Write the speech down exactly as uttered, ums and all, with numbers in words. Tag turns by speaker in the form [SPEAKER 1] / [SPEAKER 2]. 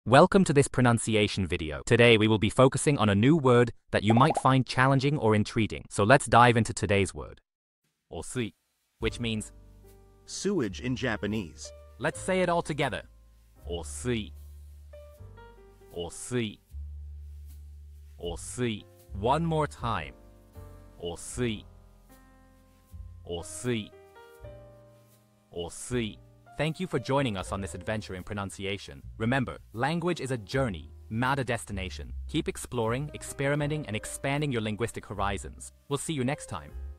[SPEAKER 1] Welcome to this pronunciation video. Today we will be focusing on a new word that you might find challenging or intriguing. So let's dive into today's word. Osui, which means
[SPEAKER 2] sewage in Japanese.
[SPEAKER 1] Let's say it all together. Osui. Osui. Osui. One more time. Osui. Osui. Osui. Thank you for joining us on this adventure in pronunciation. Remember, language is a journey, not a destination. Keep exploring, experimenting, and expanding your linguistic horizons. We'll see you next time.